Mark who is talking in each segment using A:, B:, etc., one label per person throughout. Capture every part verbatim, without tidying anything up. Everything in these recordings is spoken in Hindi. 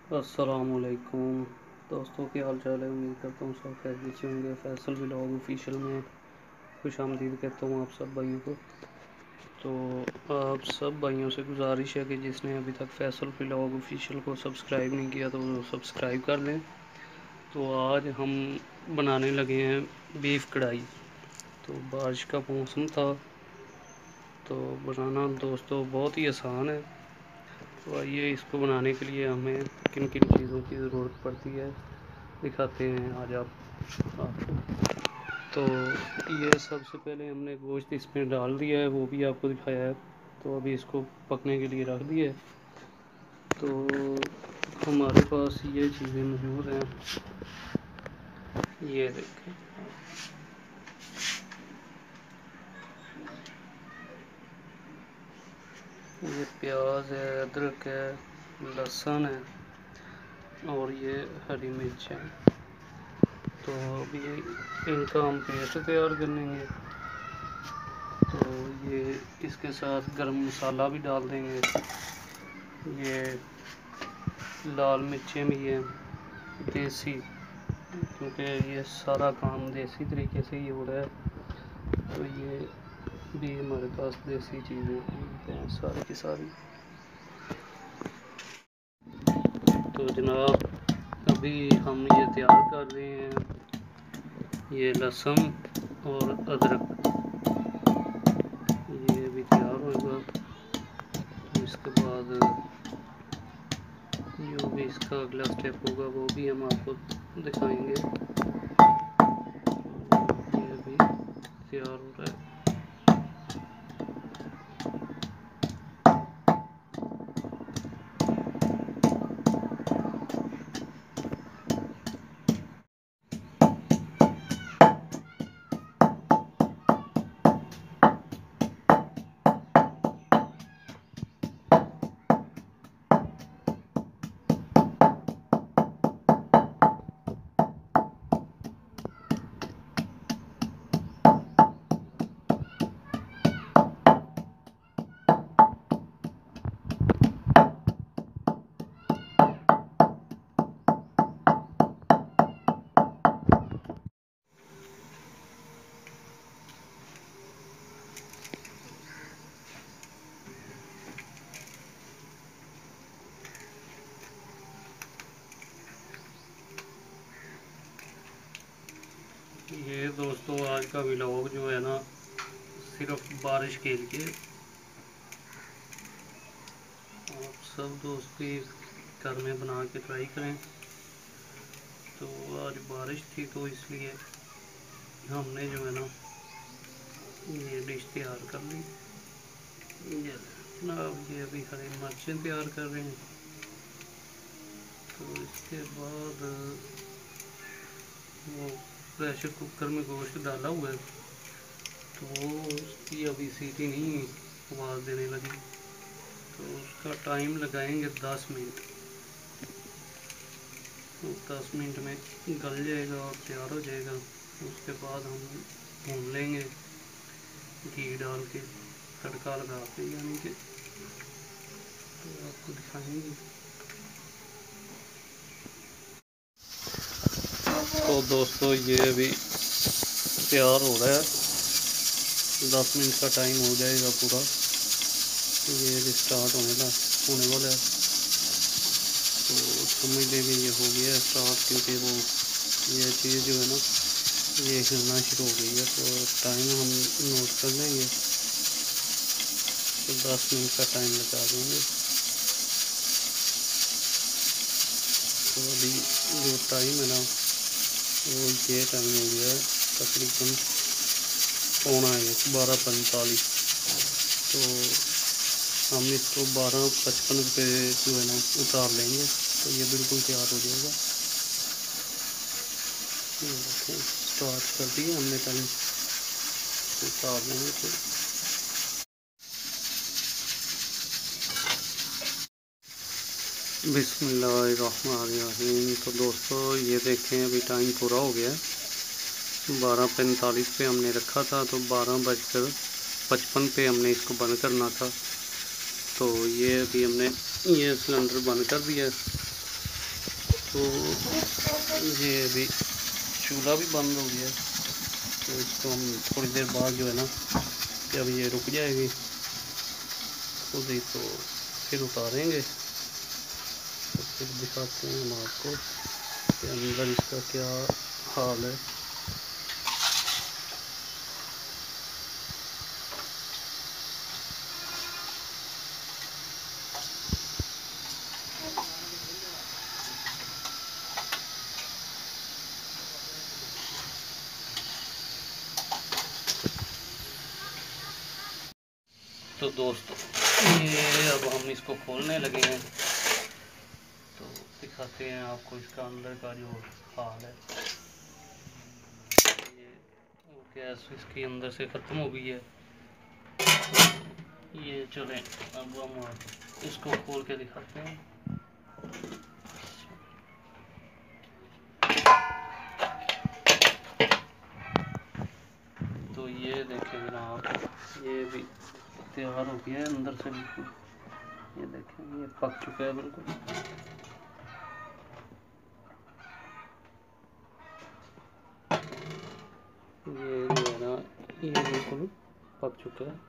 A: अस्सलामुअलैकुम दोस्तों, क्या हाल चाल है। उम्मीद करता हूँ सब खैरियत से होंगे। फैसल व्लॉग ऑफिशियल में खुश आमदीद कहता हूँ आप सब भाइयों को। तो आप सब भाइयों से गुजारिश है कि जिसने अभी तक फैसल व्लॉग ऑफिशियल को सब्सक्राइब नहीं किया तो वो सब्सक्राइब कर लें। तो आज हम बनाने लगे हैं बीफ कढ़ाई। तो बारिश का मौसम था तो बनाना दोस्तों बहुत ही आसान है। तो आइए इसको बनाने के लिए हमें किन किन चीज़ों की ज़रूरत पड़ती है दिखाते हैं आज आप आपको। तो ये सबसे पहले हमने गोश्त इसमें डाल दिया है, वो भी आपको दिखाया है। तो अभी इसको पकने के लिए रख दिया है। तो हमारे पास ये चीज़ें मौजूद हैं, ये देखें। ये प्याज है, अदरक है, लहसुन है और ये हरी मिर्च है। तो अभी इनका हम पेस्ट तैयार कर लेंगे। तो ये इसके साथ गरम मसाला भी डाल देंगे। ये लाल मिर्चें भी हैं देसी, क्योंकि ये सारा काम देसी तरीके से ही हो रहा है। तो ये भी हमारे पास देसी चीज़ें हैं सारी की सारी। तो जनाब अभी हम ये तैयार कर रहे हैं ये लहसुन और अदरक, ये भी तैयार होगा। तो इसके बाद जो भी इसका अगला स्टेप होगा वो भी हम आपको दिखाएंगे। ये अभी तैयार हो रहा है। ये दोस्तों आज का व्लॉग जो है ना सिर्फ बारिश के लिए। आप सब दोस्त भी घर में बना के ट्राई करें। तो आज बारिश थी तो इसलिए हमने जो है ना ये डिश तैयार कर ली। ये जनाब ये अभी हरी मिर्चें तैयार कर रहे हैं। तो इसके बाद वो प्रेशर कुकर में गोश्त डाला हुआ है तो वो उसकी अभी सीटी नहीं आवाज़ देने लगी। तो उसका टाइम लगाएंगे दस मिनट। तो दस मिनट में गल जाएगा और तैयार हो जाएगा। उसके बाद हम भून लेंगे घी डाल के, तड़का लगा के, यानी कि तो आपको दिखाएंगे। तो दोस्तों ये अभी तैयार हो रहा है, दस मिनट का टाइम हो जाएगा पूरा। ये भी स्टार्ट होने ला होने वाला है। तो समझ लेंगे ये हो गया स्टार्ट, क्योंकि वो ये चीज़ जो है ना ये हिलना शुरू हो गई है। तो टाइम हम नोट कर लेंगे। तो दस मिनट का टाइम लगा देंगे। तो अभी जो टाइम है ना वो ये टाइम हो गया है तकरीबन पौना है बारह पैंतालीस। तो हम इसको बारह पचपन पे जो है ना उतार लेंगे। तो ये बिल्कुल तैयार हो जाएगा। ये देखें स्टार्ट कर दिया हमने टाइम, उतार लेंगे। तो बिस्मिल्लाहिर्रहमानिर्रहीम। तो दोस्तों ये देखें अभी टाइम पूरा हो गया है। बारह पैंतालीस पे हमने रखा था तो बारह बजकर पचपन पे हमने इसको बंद करना था। तो ये अभी हमने ये सिलेंडर बंद कर दिया। तो ये अभी चूल्हा भी बंद हो गया, तो इसको हम थोड़ी देर बाद जो है ना, जब ये रुक जाएगी खुद ही, तो फिर उतारेंगे, तो फिर दिखाते हैं हम आपको कि अंदर इसका क्या हाल है। तो दोस्तों ये अब हम इसको खोलने लगे हैं, तो दिखाते हैं आपको इसका अंदर का जो हाल है। ये गैस इसकी अंदर से ख़त्म हो गई है, तो ये चलें अब हम इसको खोल के दिखाते हैं। तो ये देखें जनाब, ये भी तैयार हो गया है अंदर से बिल्कुल। ये देखें ये पक चुका है बिल्कुल। ये जो है ना, ये बिल्कुल पक चुका है।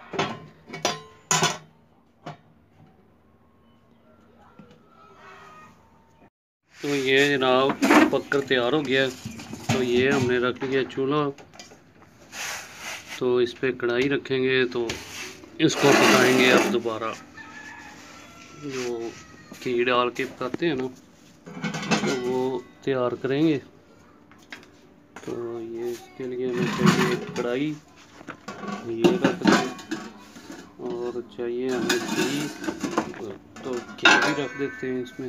A: तो ये जनाब पक कर तैयार हो गया। तो ये हमने रख लिया चूल्हा, तो इस पर कढ़ाई रखेंगे, तो इसको पकाएंगे अब दोबारा। जो घी डाल के पकाते हैं ना, तो वो तैयार करेंगे। तो ये इसके लिए हमें चाहिए कढ़ाई, ये रख दें, और चाहिए हमें घी, तो घी भी रख देते हैं इसमें।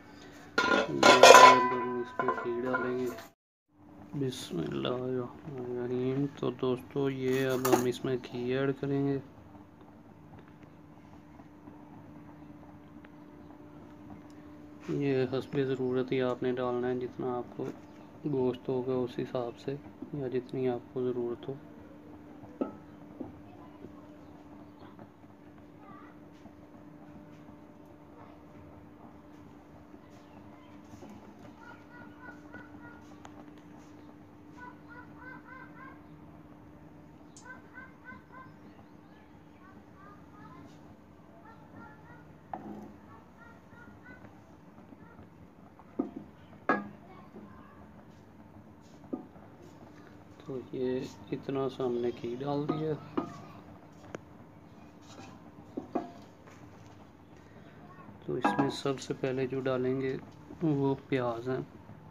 A: इसमें घी डालेंगे, बिस्मिल्लाहिर्रहमानिर्रहीम। तो दोस्तों ये अब हम इसमें घी ऐड करेंगे। ये हस्बे ज़रूरत ही आपने डालना है, जितना आपको गोश्त होगा उस हिसाब से, या जितनी आपको ज़रूरत हो। तो ये इतना सा हमने घी डाल दिया। तो इसमें सबसे पहले जो डालेंगे वो प्याज है।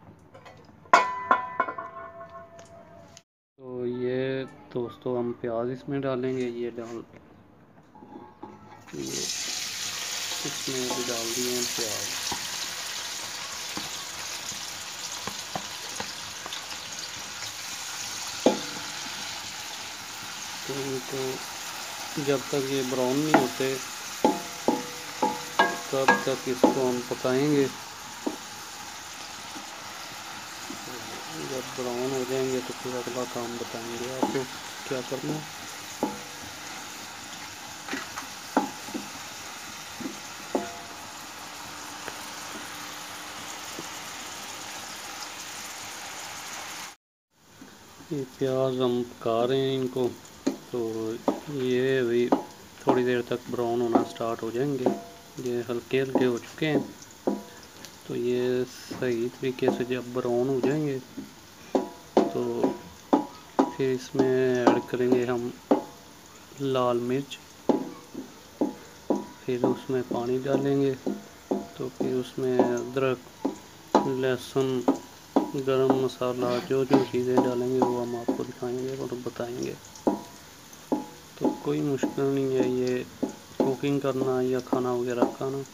A: तो ये दोस्तों हम प्याज इसमें डालेंगे, ये डाल ये इसमें भी डाल दिए हैं प्याज। तो इनको जब तक ये ब्राउन नहीं होते तब तक इसको हम पकाएंगे। जब ब्राउन हो जाएंगे तो फिर अगला काम बताएंगे आपको क्या करना है। ये प्याज हम पका रहे हैं इनको, तो ये भी थोड़ी देर तक ब्राउन होना स्टार्ट हो जाएंगे। ये हल्के हल्के हो चुके हैं। तो ये सही तरीके से जब ब्राउन हो जाएंगे तो फिर इसमें ऐड करेंगे हम लाल मिर्च, फिर उसमें पानी डालेंगे। तो फिर उसमें अदरक, लहसुन, गरम मसाला, जो जो चीज़ें डालेंगे वो हम आपको दिखाएंगे और बताएंगे। तो कोई मुश्किल नहीं है ये कुकिंग करना या खाना वगैरह खाना।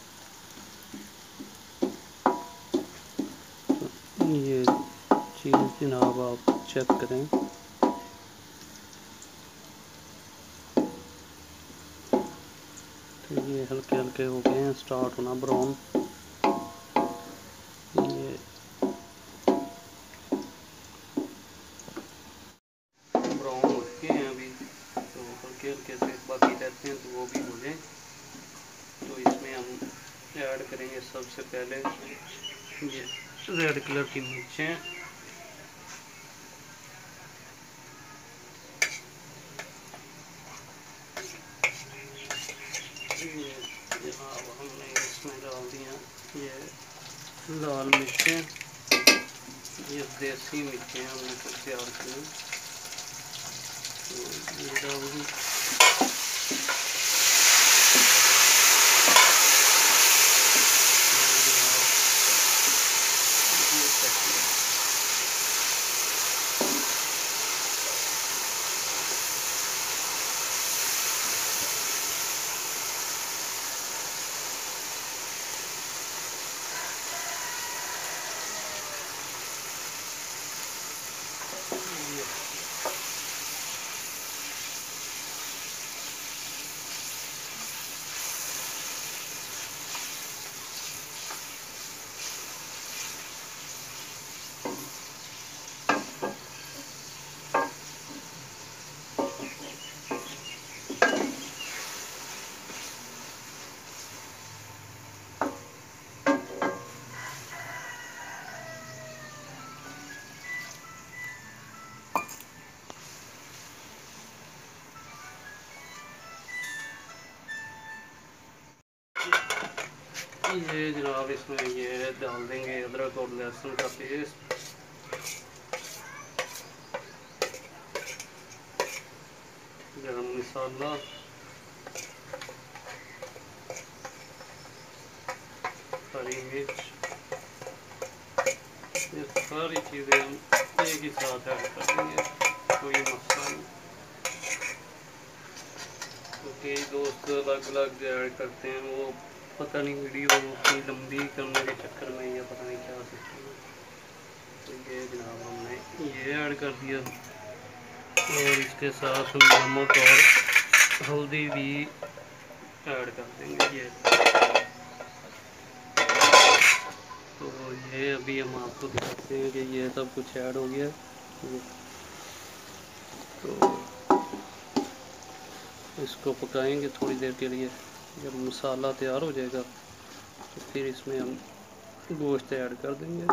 A: तो ये चीज़ जनाब आप चेक करें। तो ये हल्के हल्के हो गए हैं स्टार्ट होना ब्राउन। ये ब्राउन हो चुके हैं अभी, तो हल्के हल्के से बाकी रहते हैं तो वो भी हो जाए। तो इसमें हम ऐड करेंगे सबसे पहले ये रेड कलर की मिर्चें, ये जनाब हमने इसमें डाल दिया ये लाल मिर्चें, ये देसी मिर्चें हमने कुछ तैयार की, ये डाल दी। ये जनाब इसमें ये डाल देंगे अदरक और लहसुन का पेस्ट, गरम मसाला, हरी मिर्च, ये सारी चीज़ें हम एक ही साथ ऐड कर देंगे, कोई मसला नहीं। तो कई दोस्त अलग अलग ऐड करते हैं, वो पता नहीं वीडियो उतनी लंबी करने के चक्कर में या पता नहीं क्या सिस्टम है। तो ये जनाब हमने ये ऐड कर दिया और इसके साथ हम नमक और हल्दी भी ऐड कर देंगे। ये तो ये अभी हम आपको दिखाते हैं कि ये सब कुछ ऐड हो गया। तो इसको पकाएंगे थोड़ी देर के लिए, जब मसाला तैयार हो जाएगा तो फिर इसमें हम गोश्त ऐड कर देंगे।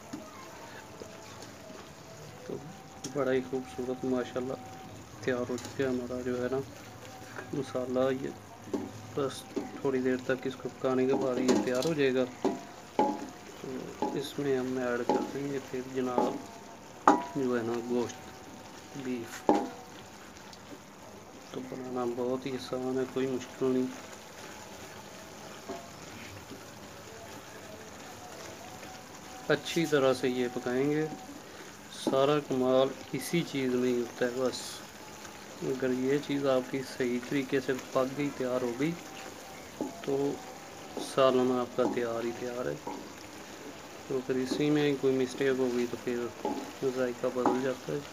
A: तो बड़ा ही खूबसूरत माशाल्लाह तैयार हो चुका है हमारा जो है ना मसाला। ये बस थोड़ी देर तक इसको पकाने के बाद ये तैयार हो जाएगा। तो इसमें हम ऐड कर देंगे फिर जनाब जो है ना गोश्त बीफ। तो बनाना बहुत ही आसान है, कोई मुश्किल नहीं। अच्छी तरह से ये पकाएंगे, सारा कमाल इसी चीज़ में ही होता है। बस अगर ये चीज़ आपकी सही तरीके से पक गई, तैयार हो गई, तो सालन आपका तैयार ही तैयार है। तो अगर इसी में कोई मिस्टेक हो गई तो फिर जायका बदल जाता है।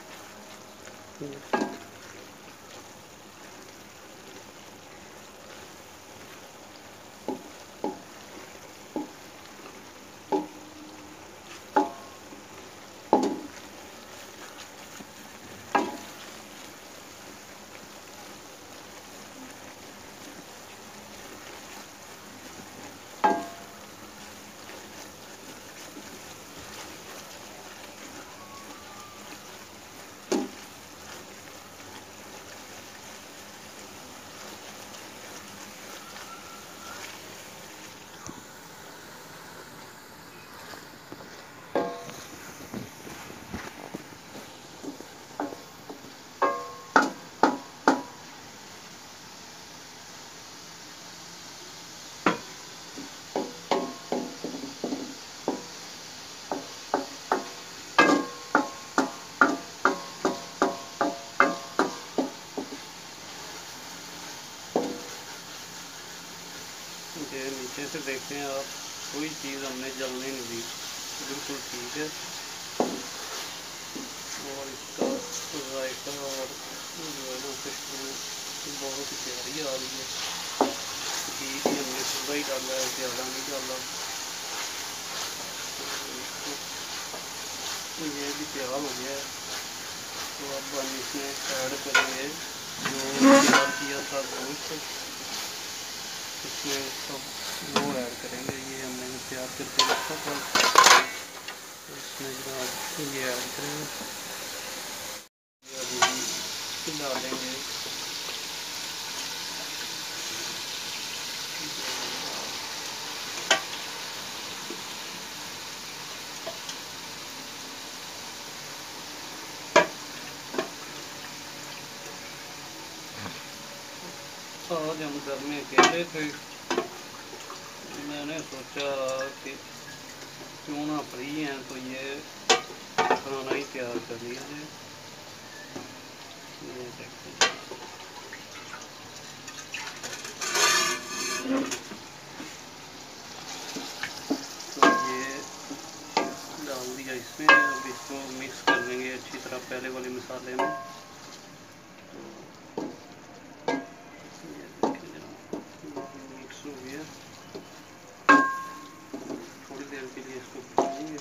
A: ये नीचे से देखते हैं आप, कोई चीज़ हमने जलने नहीं दी, बिल्कुल ठीक है। और इसका जायका और जो है ना खुशबू बहुत ही प्यारी आ रही है। घी भी हमने थोड़ा ही डाला है, ज़्यादा नहीं डाला। तो ये भी तैयार हो गया है। तो अब हम इसमें ऐड करेंगे जो तैयार किया था गोश्त, इसमें सब वो ऐड करेंगे। ये हमने तैयार करके रखा था, इसमें जनाब ये ऐड करेंगे, अभी डालेंगे आज हम घर में अकेले थे, मैंने सोचा कि क्यों ना फ्री हैं तो ये खाना ही तैयार कर लिया जाए। ये देखिए तो ये डाल दिया इसमें, अब इसको मिक्स कर लेंगे अच्छी तरह पहले वाले मसाले में। तो ये देखिए जनाब मिक्स हो गया, थोड़ी देर के लिए इसको पकाएंगे।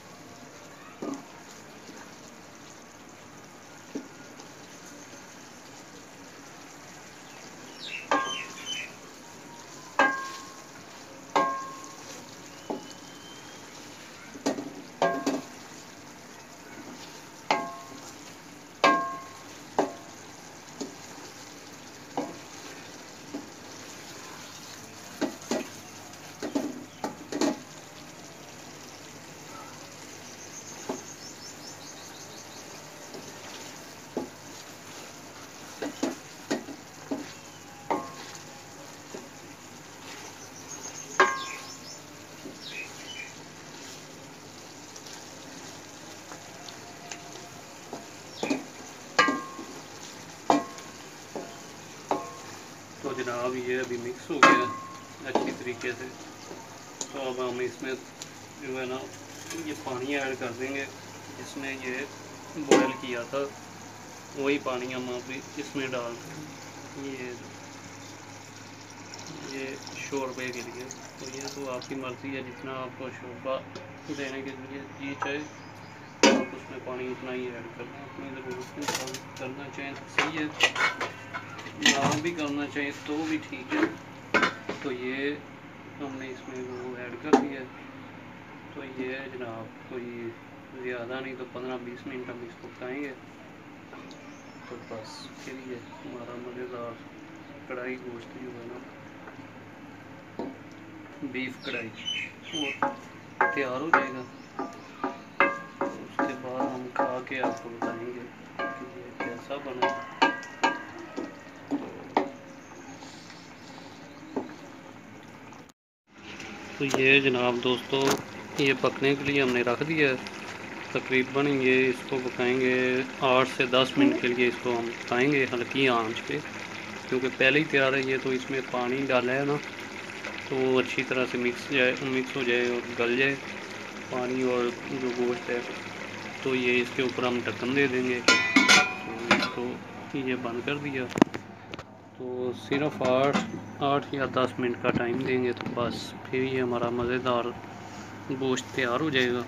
A: तो जनाब ये अभी मिक्स हो गया अच्छी तरीके से, तो अब हम इसमें जो है ना ये पानी ऐड कर देंगे जिसमें ये बॉयल किया था, वही पानी हम अभी इसमें डाल देंगे। ये ये शोरबे के लिए, तो ये तो आपकी मर्ज़ी है, जितना आपको शोरबा देने के लिए जी चाहे आप उसमें पानी उतना ही ऐड करना, अपनी ज़रूरत के मुताबिक करना चाहें तो सही है, ना भी करना चाहिए तो भी ठीक है। तो ये हमने इसमें वो ऐड कर दिया, तो ये जनाब कोई ज़्यादा नहीं तो पंद्रह बीस मिनट हम इसको पकाएंगे, तो बस फिर ये हमारा मज़ेदार कढ़ाई गोश्त जो है ना बीफ कढ़ाई वो तैयार हो जाएगा। तो उसके बाद हम खा के आपको बताएंगे कि ये कैसा बना। तो ये जनाब दोस्तों ये पकने के लिए हमने रख दिया है, तकरीबन ये इसको पकाएंगे आठ से दस मिनट के लिए, इसको हम पकाएंगे हल्की आंच पे, क्योंकि पहले ही तैयार है ये, तो इसमें पानी डाला है ना तो वो अच्छी तरह से मिक्स जाए मिक्स हो जाए और गल जाए पानी और जो गोश्त है। तो ये इसके ऊपर हम ढक्कन दे देंगे, तो इसको ये बंद कर दिया, तो सिर्फ आठ आठ या दस मिनट का टाइम देंगे, तो बस फिर ये हमारा मज़ेदार गोश्त तैयार हो जाएगा।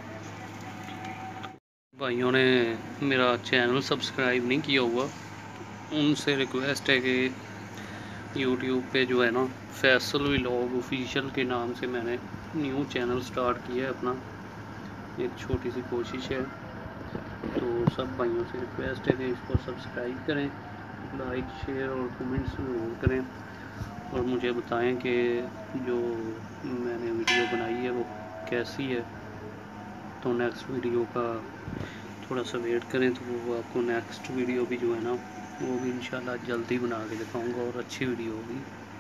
A: भाइयों ने मेरा चैनल सब्सक्राइब नहीं किया हुआ, उनसे रिक्वेस्ट है कि यूट्यूब पे जो है ना फैसल व्लॉग ऑफिशियल के नाम से मैंने न्यू चैनल स्टार्ट किया है अपना, एक छोटी सी कोशिश है, तो सब भाइयों से रिक्वेस्ट है कि इसको सब्सक्राइब करें, लाइक शेयर और कमेंट्स ज़रूर करें, और मुझे बताएं कि जो मैंने वीडियो बनाई है वो कैसी है। तो नेक्स्ट वीडियो का थोड़ा सा वेट करें, तो वो आपको नेक्स्ट वीडियो भी जो है ना वो भी इंशाल्लाह जल्दी बना के दिखाऊंगा और अच्छी वीडियो होगी।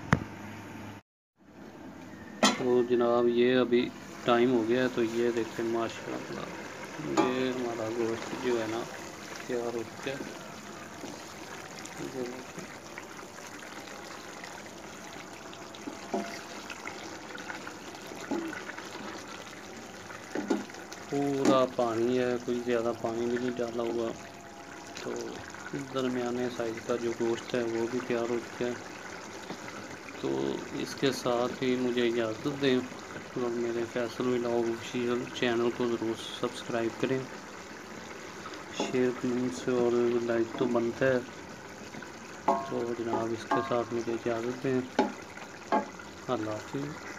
A: तो जनाब ये अभी टाइम हो गया है, तो ये देखें माशाल्लाह ये हमारा गोश्त जो है ना तैयार हो चुका है। पूरा पानी है, कोई ज़्यादा पानी भी नहीं डाला हुआ, तो दरमियाने साइज़ का जो गोश्त है वो भी तैयार हो चुका है। तो इसके साथ ही मुझे इजाज़त दें और मेरे फैसल व्लॉग ऑफिशियल चैनल को ज़रूर सब्सक्राइब करें, शेयर कमेंट्स और लाइक तो बनता है। तो जनाब इसके साथ मुझे इजाज़त दें, अल्लाह हाफ़िज़।